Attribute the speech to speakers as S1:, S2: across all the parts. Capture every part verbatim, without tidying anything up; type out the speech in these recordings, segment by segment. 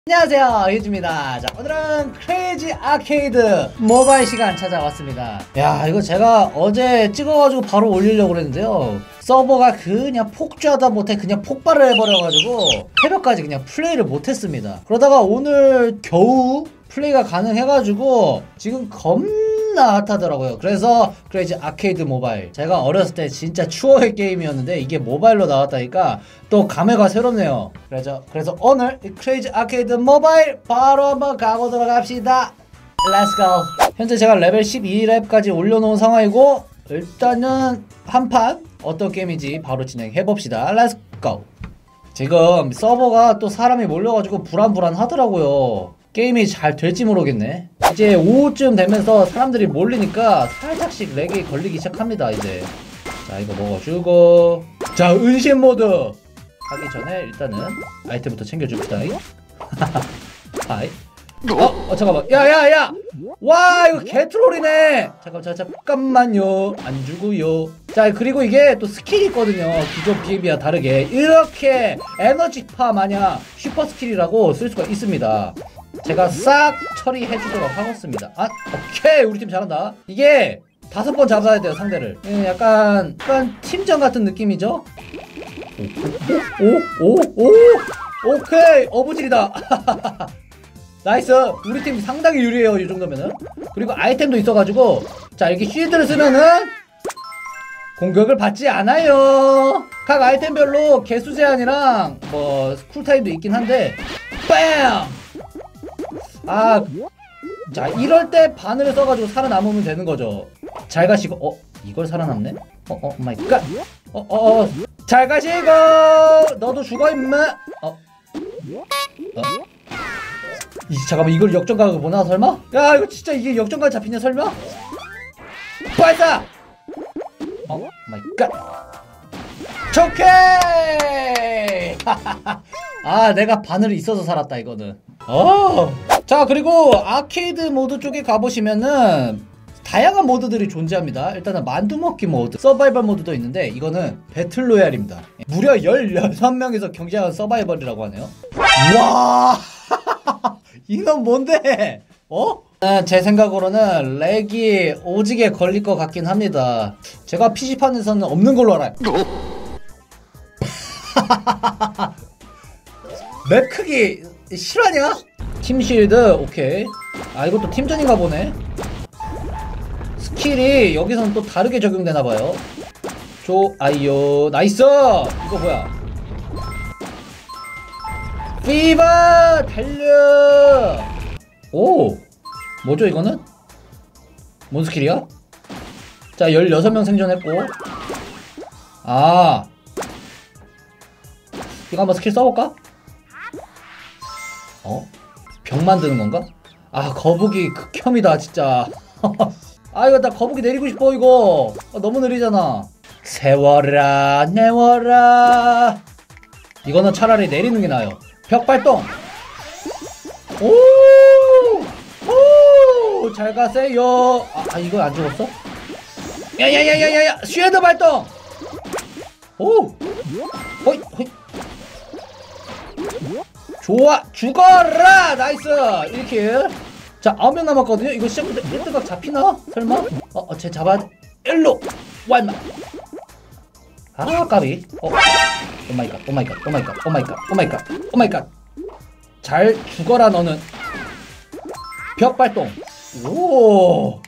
S1: 안녕하세요, 유즈입니다. 자, 오늘은 크레이지 아케이드 모바일 시간 찾아왔습니다. 야, 이거 제가 어제 찍어가지고 바로 올리려고 그랬는데요, 서버가 그냥 폭주하다 못해 그냥 폭발을 해버려가지고 새벽까지 그냥 플레이를 못했습니다. 그러다가 오늘 겨우 플레이가 가능해가지고 지금 겁나 핫하더라고요. 그래서 크레이지 아케이드 모바일, 제가 어렸을 때 진짜 추억의 게임이었는데 이게 모바일로 나왔다니까 또 감회가 새롭네요. 그래서 그래서 오늘 이 크레이지 아케이드 모바일 바로 한번 가보도록 합시다. Let's go. 현재 제가 레벨 십이 렙까지 올려놓은 상황이고, 일단은 한판 어떤 게임인지 바로 진행해봅시다. Let's go. 지금 서버가 또 사람이 몰려가지고 불안불안 하더라고요. 게임이 잘 될지 모르겠네. 이제 오후쯤 되면서 사람들이 몰리니까 살짝씩 렉이 걸리기 시작합니다. 이제 자, 이거 먹어주고, 자, 은신 모드 하기 전에 일단은 아이템부터 챙겨줍시다. 하이. 어? 어 잠깐만, 야야야! 와, 이거 개트롤이네. 잠깐 잠깐 잠깐만요. 안 주고요. 자, 그리고 이게 또 스킬이 있거든요. 기존 비행비와 다르게 이렇게 에너지파 마냥 슈퍼 스킬이라고 쓸 수가 있습니다. 제가 싹 처리해주도록 하겠습니다. 아, 오케이, 우리 팀 잘한다. 이게 다섯 번 잡아야 돼요, 상대를. 예, 약간 약간 팀전 같은 느낌이죠. 오, 오, 오, 오, 오케이, 어부질이다. 나이스. 우리 팀 상당히 유리해요, 이 정도면은. 그리고 아이템도 있어가지고, 자, 이렇게 쉴드를 쓰면은 공격을 받지 않아요. 각 아이템별로 개수 제한이랑 뭐 쿨타임도 있긴 한데, 뺨! 아, 자, 이럴 때 바늘을 써가지고 살아남으면 되는 거죠. 잘 가시고, 어, 이걸 살아남네? 어, 어, 마이 갓. 어, 어, 어, 잘 가시고, 너도 죽어, 임마. 어, 어, 이, 잠깐만, 이걸 역전각을 보나, 설마? 야, 이거 진짜 이게 역전각 잡히냐, 설마? 발사! 어, 마이 갓. 오케이! 아, 내가 바늘이 있어서 살았다, 이거는. 어. 자, 그리고 아케이드 모드 쪽에 가보시면은 다양한 모드들이 존재합니다. 일단은 만두먹기 모드, 서바이벌 모드도 있는데, 이거는 배틀로얄입니다. 무려 열여섯 명이서 경쟁하는 서바이벌이라고 하네요. 와, 이건 뭔데? 어? 제 생각으로는 렉이 오지게 걸릴 것 같긴 합니다. 제가 피시판에서는 없는 걸로 알아요. 맵 크기 실화냐? 팀실드, 오케이. 아, 이것도 팀전인가 보네. 스킬이 여기서는 또 다르게 적용되나봐요. 좋아요. 나이스! 이거 뭐야? 피버! 달려! 오! 뭐죠, 이거는? 뭔 스킬이야? 자, 열여섯 명 생존했고. 아, 이거 한번 스킬 써볼까? 어? 병 만드는 건가? 아, 거북이 극혐이다, 진짜. 아, 이거 나 거북이 내리고 싶어, 이거. 아, 너무 느리잖아. 세워라, 내워라. 이거는 차라리 내리는 게 나아요. 벽 발동. 오! 오! 잘 가세요. 아, 아, 이거 안 죽었어? 야야야야야야! 쉐드 발동! 오! 호이, 호이. 좋아! 죽어라! 나이스! 일 킬. 자, 아홉 명 남았거든요? 이거 시작부터 일 등각 잡히나? 설마? 어, 어, 쟤 잡아야 돼. 일로! 와, 임마! 아, 까비. 어. 오마이갓, 오마이갓, 오마이갓, 오마이갓, 오마이갓, 오마이갓. 잘 죽어라, 너는. 벽 발동. 오!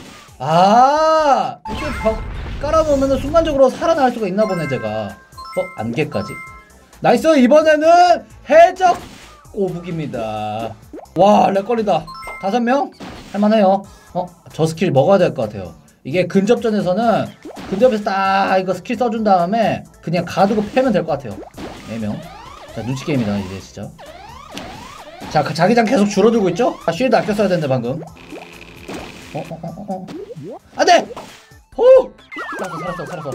S1: 아! 이렇게 벽 깔아놓으면 순간적으로 살아날 수가 있나 보네, 제가. 어, 안개까지. 나이스! 이번에는 해적 꼬북입니다. 와, 렉걸리다. 다섯 명? 할만해요. 어? 저 스킬 먹어야 될 것 같아요. 이게 근접전에서는 근접에서 딱 이거 스킬 써준 다음에 그냥 가두고 패면 될 것 같아요. 네 명. 자, 눈치 게임이다, 이제 진짜. 자, 그 자기장 계속 줄어들고 있죠? 아, 쉴드 아껴 써야 되는데, 방금. 어, 어, 어, 어, 어. 안 돼! 오! 살았어, 살았어, 살았어.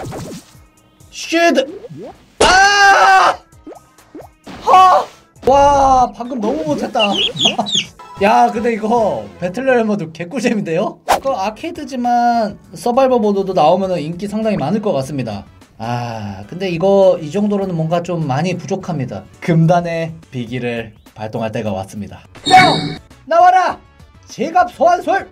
S1: 쉴드! 아! 하! 와, 방금 너무 못했다. 야, 근데 이거 배틀로얄 모드 개꿀잼인데요? 그 아케이드지만 서바이벌 모드도 나오면 인기 상당히 많을 것 같습니다. 아, 근데 이거 이 정도로는 뭔가 좀 많이 부족합니다. 금단의 비기를 발동할 때가 왔습니다. 뿅! 나와라! 제갑 소환술!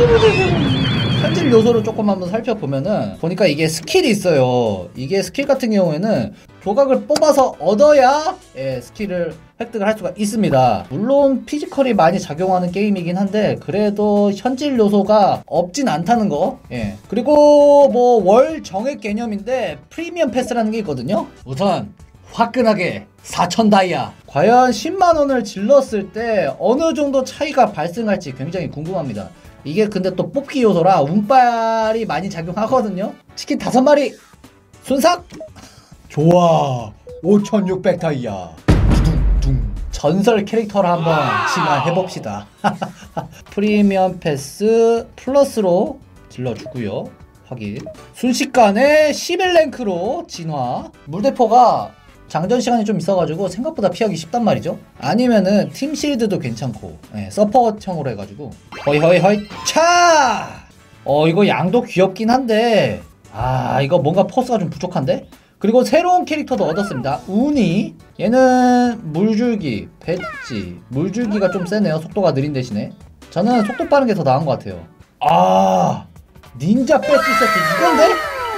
S1: 현질 요소를 조금 한번 살펴보면은 보니까 이게 스킬이 있어요. 이게 스킬 같은 경우에는 조각을 뽑아서 얻어야 예, 스킬을 획득을 할 수가 있습니다. 물론 피지컬이 많이 작용하는 게임이긴 한데 그래도 현질 요소가 없진 않다는 거. 예. 그리고 뭐 월 정액 개념인데 프리미엄 패스라는 게 있거든요. 우선 화끈하게 사천 다이아. 과연 십만 원을 질렀을 때 어느 정도 차이가 발생할지 굉장히 궁금합니다. 이게 근데 또 뽑기 요소라 운빨이 많이 작용하거든요. 치킨 다섯 마리 순삭. 좋아. 오천육백 다이아. 두둥둥. 전설 캐릭터를 한번 진화해봅시다. 프리미엄 패스 플러스로 질러주고요. 확인. 순식간에 십일 랭크로 진화. 물대포가 장전 시간이 좀 있어가지고 생각보다 피하기 쉽단 말이죠. 아니면은 팀 실드도 괜찮고 예, 서포트형으로 해가지고 허이 허이 허이 차! 어 이거 양도 귀엽긴 한데 아 이거 뭔가 포스가 좀 부족한데? 그리고 새로운 캐릭터도 얻었습니다. 우니. 얘는 물줄기, 배지. 물줄기가 좀 세네요. 속도가 느린 대신에. 저는 속도 빠른 게 더 나은 것 같아요. 아 닌자 배지 세트 이건데?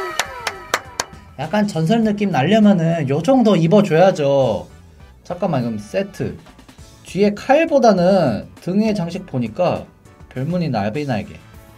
S1: 약간 전설 느낌 나려면은 요 정도 입어줘야죠. 잠깐만 그럼 세트 뒤에 칼보다는 등의 장식 보니까 별무늬 날비 날개.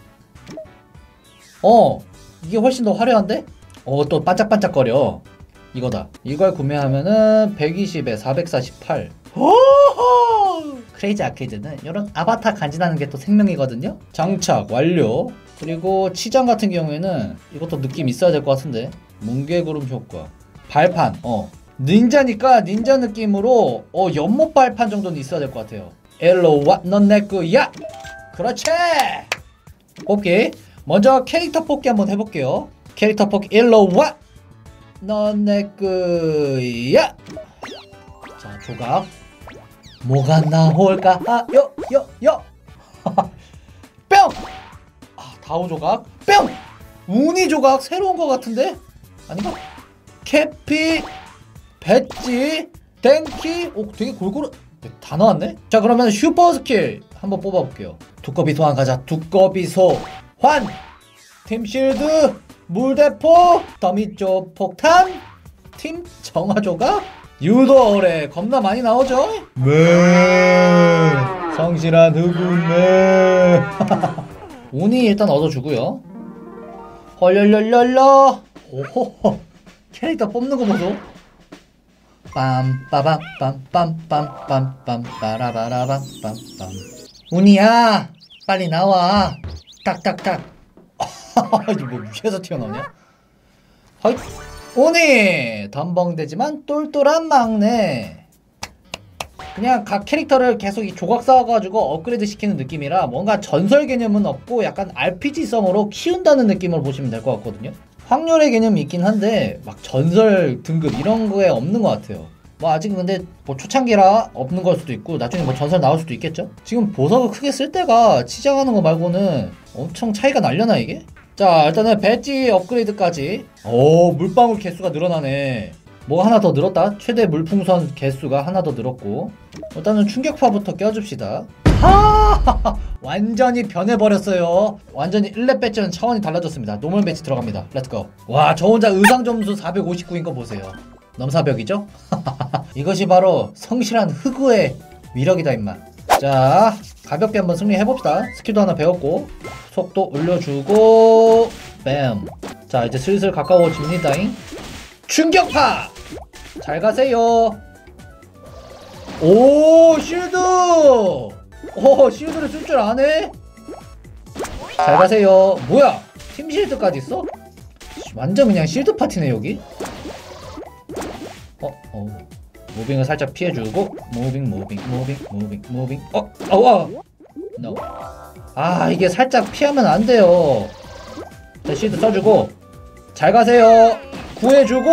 S1: 어 이게 훨씬 더 화려한데? 어 또 반짝반짝거려. 이거다. 이걸 구매하면은 백이십에 사백사십팔. 호호! 크레이지 아케이드는 이런 아바타 간지나는 게 또 생명이거든요. 장착 완료. 그리고 치장 같은 경우에는 이것도 느낌 있어야 될 것 같은데. 뭉게구름 효과. 발판. 어 닌자니까 닌자 느낌으로 어 연못 발판 정도는 있어야 될 것 같아요. 엘로와 넌 내 거야. 그렇지. 뽑기. 먼저 캐릭터 뽑기 한번 해볼게요. 캐릭터 뽑기 일로와 넌 내 거야. 자 조각 뭐가 나올까? 아 요 요 요 뿅. 아 다오 조각 뿅. 우니 조각 새로운 거 같은데? 아닌가? 캐피 배지 땡키. 오 되게 골고루 다 나왔네? 자 그러면 슈퍼 스킬 한번 뽑아볼게요. 두꺼비 소환 가자. 두꺼비 소환. 팀 실드 물대포 더미 쪽 폭탄 팀 정화 조각 유도 어뢰 겁나 많이 나오죠? 네 성실한 흑우네. 운이 일단 얻어주고요. 헐렬렬렬러. 오호 캐릭터 뽑는 거 보소. 빰빠밤 빰빰빰빰빰 빠라바라밤 빰빰. 운이야 빨리 나와. 딱딱딱. 이거 뭐 위에서 튀어나오냐? 허이 오니 덤벙대지만 똘똘한 막내. 그냥 각 캐릭터를 계속 이 조각 쌓아가지고 업그레이드 시키는 느낌이라 뭔가 전설 개념은 없고 약간 알피지성으로 키운다는 느낌으로 보시면 될 것 같거든요. 확률의 개념이 있긴 한데 막 전설 등급 이런 거에 없는 것 같아요. 뭐 아직은 근데 뭐 초창기라 없는 걸 수도 있고 나중에 뭐 전설 나올 수도 있겠죠? 지금 보석을 크게 쓸 때가 치장하는 거 말고는 엄청 차이가 날려나 이게? 자 일단은 배지 업그레이드까지. 오 물방울 개수가 늘어나네. 뭐가 하나 더 늘었다. 최대 물풍선 개수가 하나 더 늘었고. 일단은 충격파부터 껴줍시다. 하 완전히 변해버렸어요. 완전히 일 렙 배지는 차원이 달라졌습니다. 노멀 배지 들어갑니다. 렛츠고. 와 저 혼자 의상 점수 사백오십구인 거 보세요. 넘사벽이죠? 이것이 바로 성실한 흑우의 위력이다 임마. 자 가볍게 한번 승리해봅시다. 스킬도 하나 배웠고 속도 올려주고 뱀. 자 이제 슬슬 가까워집니다잉. 충격파! 잘 가세요. 오 쉴드! 오 쉴드를 쓸 줄 아네? 잘 가세요. 뭐야 팀 쉴드까지 있어? 완전 그냥 쉴드 파티네 여기. 어? 어 무빙을 살짝 피해주고 무빙 무빙 무빙 무빙 무빙 어? 어와 no. 아 이게 살짝 피하면 안 돼요. 자 쉴드 써주고 잘 가세요. 구해주고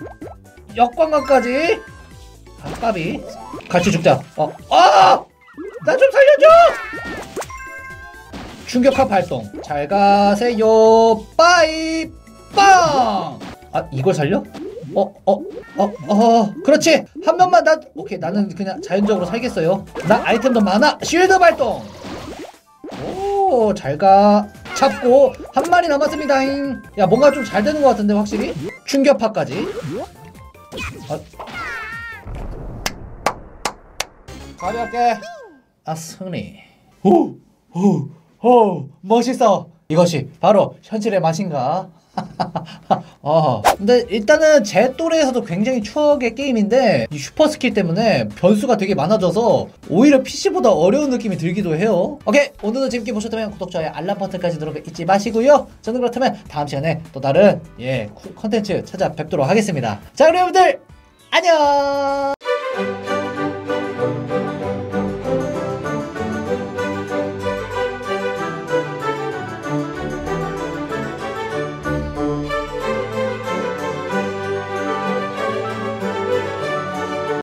S1: 역광각까지. 아 까비. 같이 죽자. 어? 아! 나 좀 살려줘! 충격파 발동. 잘 가세요. 빠이 빵! 아 이걸 살려? 어, 어, 어, 어, 그렇지. 한 명만 나, 오케이. 나는 그냥 자연적으로 살겠어요. 나 아이템도 많아. 쉴드 발동. 오, 잘 가. 잡고 한 마리 남았습니다잉. 야, 뭔가 좀 잘 되는 것 같은데 확실히. 충격파까지. 아. 가볍게. 아, 승리. 오, 오, 오, 멋있어. 이것이 바로 현실의 맛인가? 어. 근데 일단은 제 또래에서도 굉장히 추억의 게임인데 이 슈퍼 스킬 때문에 변수가 되게 많아져서 오히려 피씨보다 어려운 느낌이 들기도 해요. 오케이, 오늘도 재밌게 보셨다면 구독, 좋아요, 알람 버튼까지 누르고 잊지 마시고요. 저는 그렇다면 다음 시간에 또 다른 예 컨텐츠 찾아뵙도록 하겠습니다. 자, 그럼 여러분들 안녕.